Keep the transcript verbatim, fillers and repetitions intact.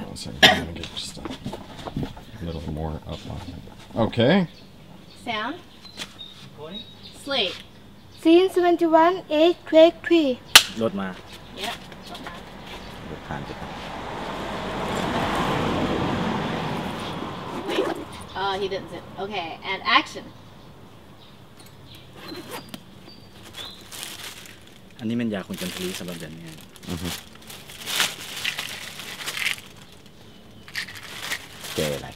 one second. I'm gonna get just a little more up on it. Okay. Sound. Sleep. Scene seventy-one, eight, take three. รถมา Yep. ผ่านไป Wait. Oh, he didn't sit. Okay, and action. อันนี้มันยาคุณจันทรีสำหรับแบบนี้แก่อะไร